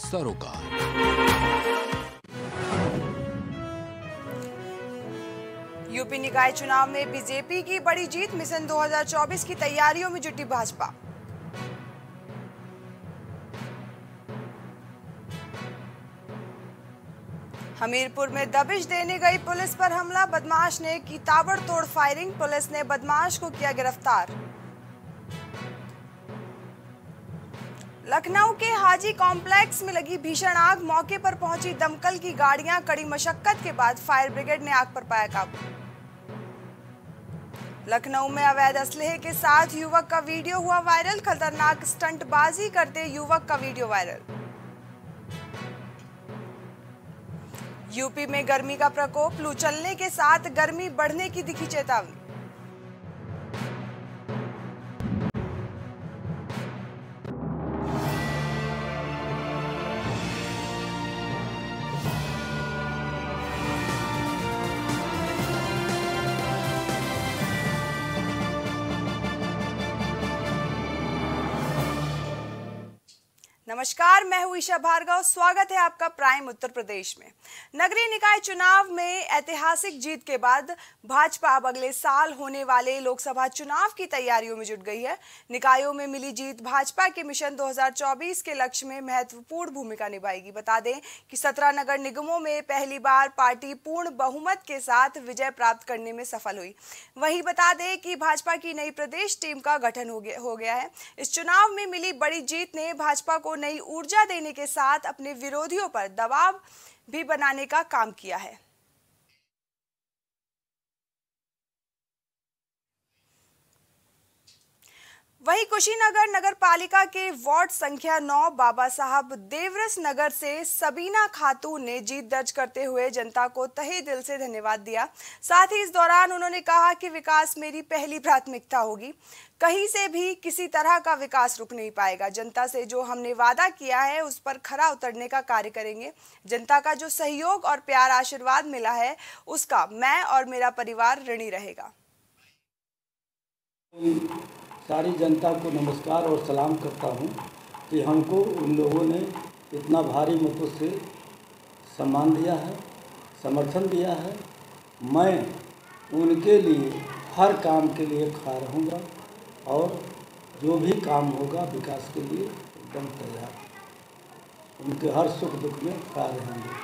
सरोकार। यूपी निकाय चुनाव में बीजेपी की बड़ी जीत, मिशन 2024 की तैयारियों में जुटी भाजपा। हमीरपुर में दबिश देने गई पुलिस पर हमला, बदमाश ने की ताबड़तोड़ फायरिंग, पुलिस ने बदमाश को किया गिरफ्तार। लखनऊ के हाजी कॉम्प्लेक्स में लगी भीषण आग, मौके पर पहुंची दमकल की गाड़ियां, कड़ी मशक्कत के बाद फायर ब्रिगेड ने आग पर पाया काबू। लखनऊ में अवैध असलहे के साथ युवक का वीडियो हुआ वायरल, खतरनाक स्टंटबाजी करते युवक का वीडियो वायरल। यूपी में गर्मी का प्रकोप, लू चलने के साथ गर्मी बढ़ने की दिखी चेतावनी। नमस्कार, मैं हूं ईशा भार्गव। स्वागत है आपका प्राइम उत्तर प्रदेश में। नगरीय निकाय चुनाव में ऐतिहासिक जीत के बाद भाजपा अब अगले साल होने वाले लोकसभा चुनाव की तैयारियों में जुट गई है। निकायों में मिली जीत भाजपा के मिशन 2024 के लक्ष्य में महत्वपूर्ण भूमिका निभाएगी। बता दें कि 17 नगर निगमों में पहली बार पार्टी पूर्ण बहुमत के साथ विजय प्राप्त करने में सफल हुई। वहीं बता दें कि भाजपा की नई प्रदेश टीम का गठन हो गया है। इस चुनाव में मिली बड़ी जीत ने भाजपा को नई ऊर्जा देने के साथ अपने विरोधियों पर दबाव भी बनाने का काम किया है। वहीं कुशीनगर नगर पालिका के वार्ड संख्या 9 बाबा साहब देवरस नगर से सबीना खातून ने जीत दर्ज करते हुए जनता को तहे दिल से धन्यवाद दिया। साथ ही इस दौरान उन्होंने कहा कि विकास मेरी पहली प्राथमिकता होगी, कहीं से भी किसी तरह का विकास रुक नहीं पाएगा। जनता से जो हमने वादा किया है उस पर खरा उतरने का कार्य करेंगे। जनता का जो सहयोग और प्यार आशीर्वाद मिला है उसका मैं और मेरा परिवार ऋणी रहेगा। सारी जनता को नमस्कार और सलाम करता हूं कि हमको उन लोगों ने इतना भारी मतों से सम्मान दिया है, समर्थन दिया है। मैं उनके लिए हर काम के लिए खड़ा रहूँगा और जो भी काम होगा विकास के लिए एकदम तैयार, उनके हर सुख दुख में खड़ा रहेंगे।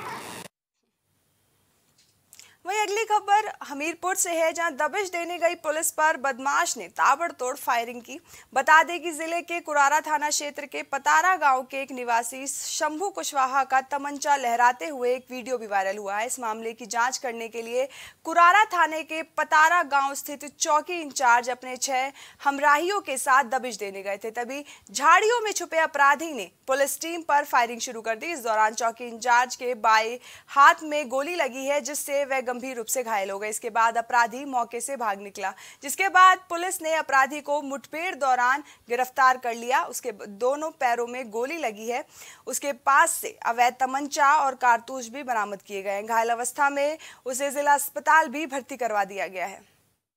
वहीं अगली खबर हमीरपुर से है, जहां दबिश देने गई पुलिस पर बदमाश ने ताबड़तोड़ फायरिंग की। बता दें कि जिले के कुरारा थाना क्षेत्र के पतारा गांव के एक निवासी शंभू कुशवाहा का तमंचा लहराते हुए एक वीडियो भी वायरल हुआ है। इस मामले की जांच करने के लिए कुरारा थाने के पतारा गांव स्थित चौकी इंचार्ज अपने 6 हमराहियों के साथ दबिश देने गए थे। तभी झाड़ियों में छुपे अपराधी ने पुलिस टीम पर फायरिंग शुरू कर दी। इस दौरान चौकी इंचार्ज के बाएं हाथ में गोली लगी है, जिससे वह गंभीर रूप से घायल हो गए। इसके बाद अपराधी मौके से भाग निकला, जिसके बाद पुलिस ने अपराधी को मुठभेड़ दौरान गिरफ्तार कर लिया। उसके दोनों पैरों में गोली लगी है। उसके पास से अवैध तमंचा और कारतूस भी बरामद किए गए हैं। घायल अवस्था में उसे जिला अस्पताल भी भर्ती करवा दिया गया है।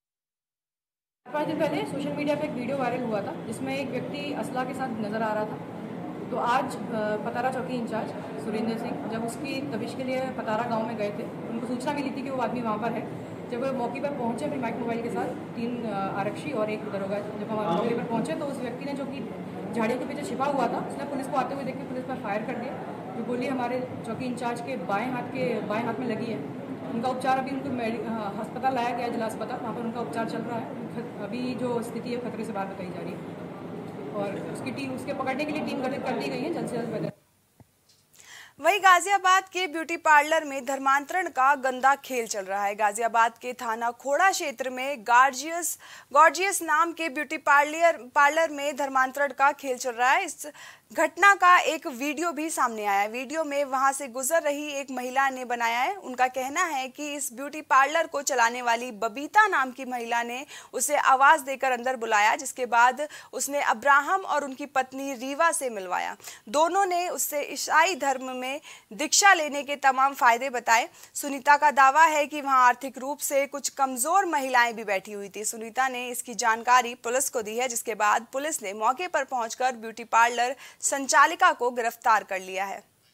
5 दिन पहले सोशल मीडिया पे एक वीडियो वायरल हुआ था जिसमें एक व्यक्ति असला के साथ नजर आ रहा था। तो आज पतारा चौकी इंचार्ज सुरेंद्र सिंह जब उसकी तबिश के लिए पतारा गांव में गए थे, उनको सूचना मिली थी कि वो आदमी वहां पर है। जब वो मौके पर पहुंचे अपने माइक मोबाइल के साथ, 3 आरक्षी और 1 दरोगा, जब हम मौके पर पहुंचे तो उस व्यक्ति ने, जो कि झाड़ियों के पीछे छिपा हुआ था, उसने पुलिस को आते हुए देख के पुलिस पर फायर कर दिया। जो गोली हमारे चौकी इंचार्ज के बाएँ हाथ में लगी है। उनका उपचार अभी उनको अस्पताल लाया गया, जिला अस्पताल, वहाँ पर उनका उपचार चल रहा है। अभी जो स्थिति है खतरे से बाहर बताई जा रही है और उसकी टीम, उसके पकड़ने के लिए टीम गठित कर दी गई है जल्द से जल्द। वहीं गाजियाबाद के ब्यूटी पार्लर में धर्मांतरण का गंदा खेल चल रहा है। गाजियाबाद के थाना खोड़ा क्षेत्र में गॉर्जियस नाम के ब्यूटी पार्लर में धर्मांतरण का खेल चल रहा है। इस घटना का एक वीडियो भी सामने आया है। वीडियो में वहां से गुजर रही एक महिला ने बनाया है। उनका कहना है कि इस ब्यूटी पार्लर को चलाने वाली बबीता नाम की महिला ने उसे आवाज देकर अंदर बुलाया, जिसके बाद उसने अब्राहम और उनकी पत्नी रीवा से मिलवाया। दोनों ने उससे ईसाई धर्म में दीक्षा लेने के तमाम फायदे बताए। सुनीता का दावा है कि वहां आर्थिक रूप से कुछ कमजोर महिलाएं भी बैठी हुई थी। सुनीता ने इसकी जानकारी पुलिस को दी है, जिसके बाद पुलिस ने मौके पर पहुंचकर ब्यूटी पार्लर संचालिका को गिरफ्तार कर लिया है।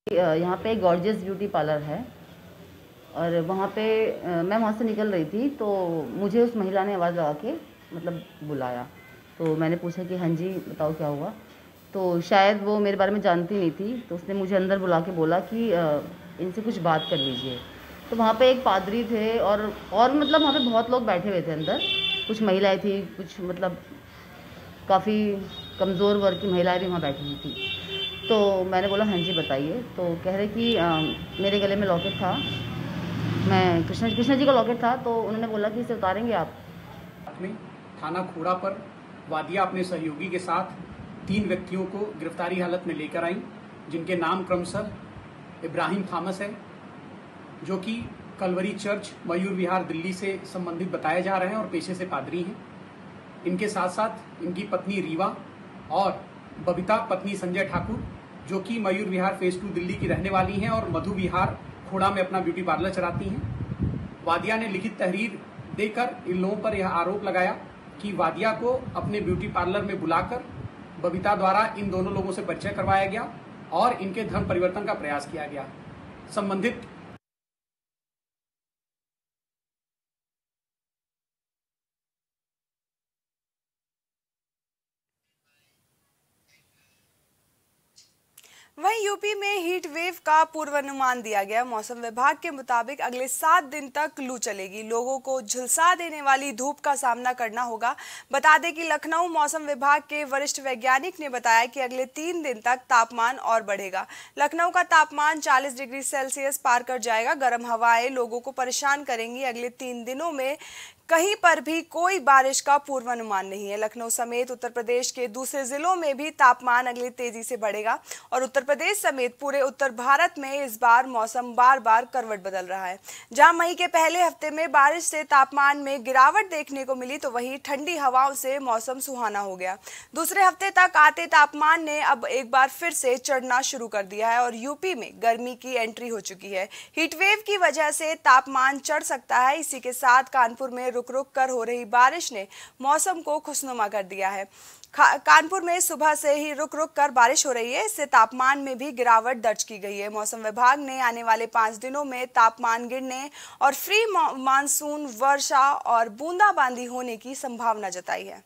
यहाँ पे गॉर्जियस ब्यूटी पार्लर है और वहाँ पे मैं वहाँ से निकल रही थी तो मुझे उस महिला ने आवाज़ लगा के मतलब बुलाया। तो मैंने पूछा कि हाँ जी बताओ क्या हुआ। तो शायद वो मेरे बारे में जानती नहीं थी, तो उसने मुझे अंदर बुला के बोला कि इनसे कुछ बात कर लीजिए। तो वहाँ पे एक पादरी थे और मतलब वहाँ पे बहुत लोग बैठे हुए थे अंदर, कुछ महिलाएं थी, कुछ मतलब काफ़ी कमज़ोर वर्ग की महिलाएं भी वहाँ बैठी हुई थी। तो मैंने बोला हाँ जी बताइए। तो कह रहे कि मेरे गले में लॉकेट था, मैं कृष्णा जी का लॉकेट था, तो उन्होंने बोला कि इसे उतारेंगे आप। में थाना खोड़ा पर वादिया अपने सहयोगी के साथ 3 व्यक्तियों को गिरफ्तारी हालत में लेकर आई, जिनके नाम क्रमशः इब्राहिम थॉमस है, जो कि कलवरी चर्च मयूर विहार दिल्ली से संबंधित बताए जा रहे हैं और पेशे से पादरी हैं। इनके साथ साथ इनकी पत्नी रीवा और बबीता पत्नी संजय ठाकुर, जो कि मयूर विहार फेज 2 दिल्ली की रहने वाली हैं और मधु विहार खोड़ा में अपना ब्यूटी पार्लर चलाती हैं। वादिया ने लिखित तहरीर देकर इन लोगों पर यह आरोप लगाया कि वादिया को अपने ब्यूटी पार्लर में बुलाकर बबीता द्वारा इन दोनों लोगों से परिचय करवाया गया और इनके धर्म परिवर्तन का प्रयास किया गया। संबंधित वहीं यूपी में हीट वेव का पूर्वानुमान दिया गया। मौसम विभाग के मुताबिक अगले 7 दिन तक लू चलेगी, लोगों को झुलसा देने वाली धूप का सामना करना होगा। बता दें कि लखनऊ मौसम विभाग के वरिष्ठ वैज्ञानिक ने बताया कि अगले 3 दिन तक तापमान और बढ़ेगा। लखनऊ का तापमान 40 डिग्री सेल्सियस पार कर जाएगा। गर्म हवाएं लोगों को परेशान करेंगी। अगले 3 दिनों में कहीं पर भी कोई बारिश का पूर्वानुमान नहीं है। लखनऊ समेत उत्तर प्रदेश के दूसरे जिलों में भी तापमान अगले तेजी से बढ़ेगा और उत्तर प्रदेश समेत पूरे उत्तर भारत में इस बार मौसम बार बार करवट बदल रहा है। जहां मई के पहले हफ्ते में बारिश से तापमान में गिरावट देखने को मिली, तो वहीं ठंडी हवाओं से मौसम सुहाना हो गया। दूसरे हफ्ते तक आते तापमान ने अब एक बार फिर से चढ़ना शुरू कर दिया है और यूपी में गर्मी की एंट्री हो चुकी है। हीटवेव की वजह से तापमान चढ़ सकता है। इसी के साथ कानपुर में रुक रुक कर हो रही बारिश ने मौसम को खुशनुमा कर दिया है। कानपुर में सुबह से ही रुक रुक कर बारिश हो रही है, इससे तापमान में भी गिरावट दर्ज की गई है। मौसम विभाग ने आने वाले 5 दिनों में तापमान गिरने और फ्री मानसून वर्षा और बूंदाबांदी होने की संभावना जताई है।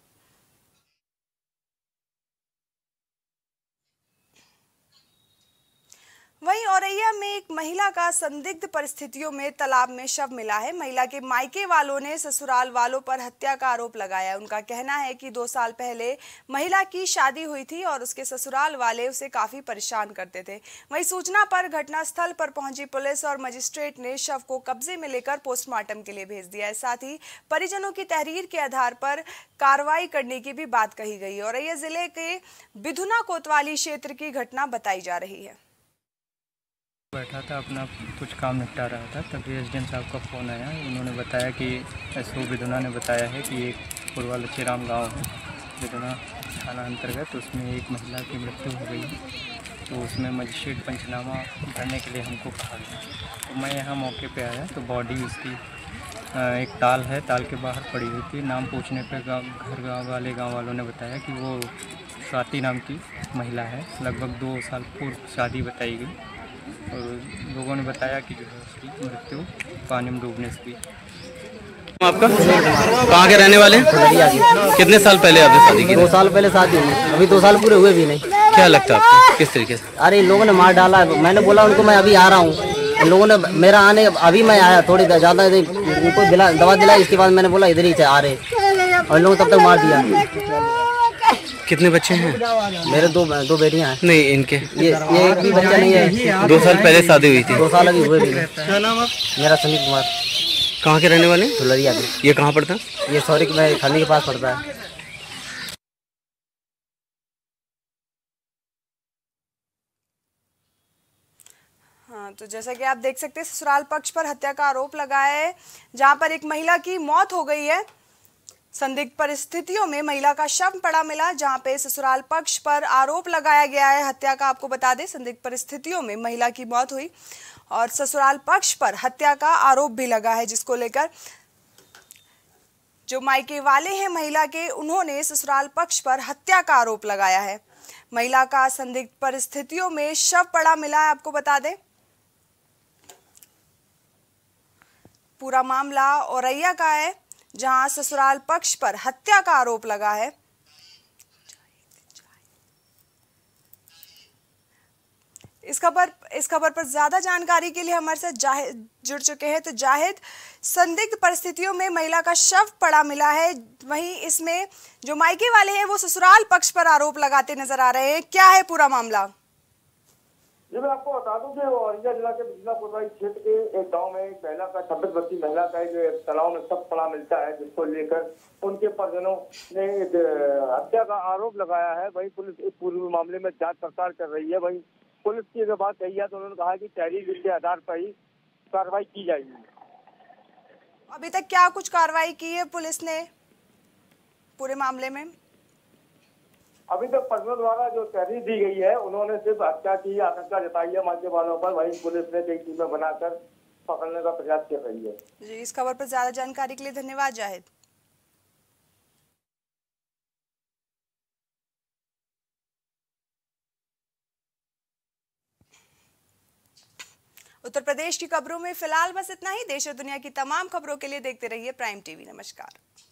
वहीं औरैया में एक महिला का संदिग्ध परिस्थितियों में तालाब में शव मिला है। महिला के मायके वालों ने ससुराल वालों पर हत्या का आरोप लगाया। उनका कहना है कि 2 साल पहले महिला की शादी हुई थी और उसके ससुराल वाले उसे काफी परेशान करते थे। वहीं सूचना पर घटनास्थल पर पहुंची पुलिस और मजिस्ट्रेट ने शव को कब्जे में लेकर पोस्टमार्टम के लिए भेज दिया है। साथ ही परिजनों की तहरीर के आधार पर कार्रवाई करने की भी बात कही गई। औरैया जिले के बिधुना कोतवाली क्षेत्र की घटना बताई जा रही है। बैठा था, अपना कुछ काम निपटा रहा था, तभी एसडीएम साहब का फ़ोन आया। उन्होंने बताया कि एसओ बिधुना ने बताया है कि एक पूर्वा लचीराम गाँव है बिधुना थाना अंतर्गत, तो उसमें एक महिला की मृत्यु हो गई है। तो उसमें मजिस्ट्रेट पंचनामा करने के लिए हमको कहा गया। तो मैं यहाँ मौके पे आया तो बॉडी उसकी एक ताल है, ताल के बाहर पड़ी हुई थी। नाम पूछने पर गाँव वालों ने बताया कि वो स्वाति नाम की महिला है। लगभग 2 साल पूर्व शादी बताई गई और लोगों ने बताया कि जो है उसकी मृत्यु पानी में डूबने से हुई। आपका कहाँ के रहने वाले हैं? कितने साल पहले आपने शादी की? 2 साल पहले शादी हुई, अभी 2 साल पूरे हुए भी नहीं। क्या लगता है आपको किस तरीके से? अरे इन लोगों ने मार डाला। मैंने बोला उनको मैं अभी आ रहा हूँ। इन लोगों ने मेरा आने अभी मैं आया, थोड़ी ज़्यादा उनको दवा दिलाई। इसके बाद मैंने बोला इधर ही आ रहे और इन लोगों ने तब तक मार दिया। कितने बच्चे हैं? मेरे दो बेटियां हैं। नहीं, इनके ये एक भी बच्चा नहीं है। 2 साल पहले शादी हुई थी। 2 साल अभी हुए भी नहीं। क्या नाम है? मेरा संदीप कुमार। कहाँ के रहने वाले? फुलरिया के। ये कहाँ पड़ता है? ये सौरिक में खाने के पास पड़ता है। हाँ, तो जैसा कि आप देख सकते हैं, ससुराल पक्ष पर हत्या का आरोप लगा है, जहां पर एक महिला की मौत हो गई है। संदिग्ध परिस्थितियों में महिला का शव पड़ा मिला, जहां पे ससुराल पक्ष पर आरोप लगाया गया है हत्या का। आपको बता दें, संदिग्ध परिस्थितियों में महिला की मौत हुई और ससुराल पक्ष पर हत्या का आरोप भी लगा है, जिसको लेकर जो मायके वाले हैं महिला के, उन्होंने ससुराल पक्ष पर हत्या का आरोप लगाया है। महिला का संदिग्ध परिस्थितियों में शव पड़ा मिला है, आपको बता दें। पूरा मामला औरैया का है, जहां ससुराल पक्ष पर हत्या का आरोप लगा है। इस खबर पर ज्यादा जानकारी के लिए हमारे साथ जाहिद जुड़ चुके हैं। तो जाहिद, संदिग्ध परिस्थितियों में महिला का शव पड़ा मिला है, वहीं इसमें जो मायके वाले हैं वो ससुराल पक्ष पर आरोप लगाते नजर आ रहे हैं, क्या है पूरा मामला? जी, मैं आपको बता दूं कि औरैया जिला के बिजला कोतवाली क्षेत्र के एक गांव में एक महिला का 26 वर्षीय महिला का एक तालाब में शव पड़ा मिलता है, जिसको लेकर उनके परिजनों ने हत्या का आरोप लगाया है। वहीं पुलिस इस पूरे मामले में जांच पड़ताल कर रही है। वहीं पुलिस की अगर बात कही है तो उन्होंने कहा कि तहरीर के आधार पर ही कार्रवाई की जाएगी। अभी तक क्या कुछ कार्रवाई की है पुलिस ने पूरे मामले में? अभी तक परिजनों द्वारा जो तहरीर दी गई है, उन्होंने सिर्फ हत्या की आशंका जताई है मायके वालों पर। वहीं पुलिस ने कई टीमें बनाकर पकड़ने का प्रयास कर रही है। जी, इस खबर पर ज्यादा जानकारी के लिए धन्यवाद जाहिद। उत्तर प्रदेश की खबरों में फिलहाल बस इतना ही। देश और दुनिया की तमाम खबरों के लिए देखते रहिए प्राइम टीवी। नमस्कार।